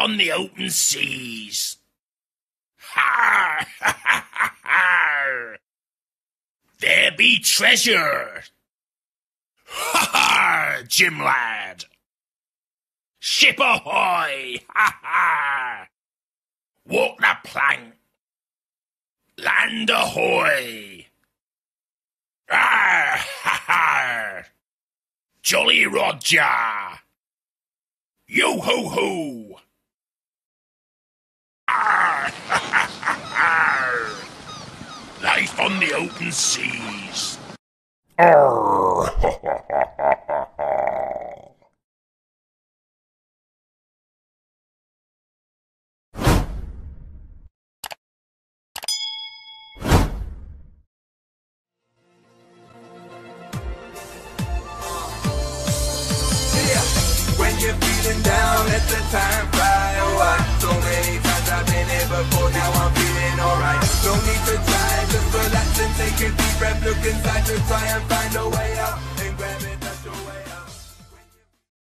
on the open seas. Har, ha, ha, ha, har. There be treasure. Ha ha, Jim lad. Ship ahoy, ha ha. Walk the plank. Land ahoy. Ah, ha ha. Jolly Roger. Yo ho ho. Ah, ha ha ha ha. Life on the open seas. Arr, ha ha ha ha ha ha. You're feeling down, let the time fly away. So many times I've been here before, now I'm feeling alright. No need to try, just relax and take a deep breath. Look inside to try and find a way out, and grab it, that's your way out.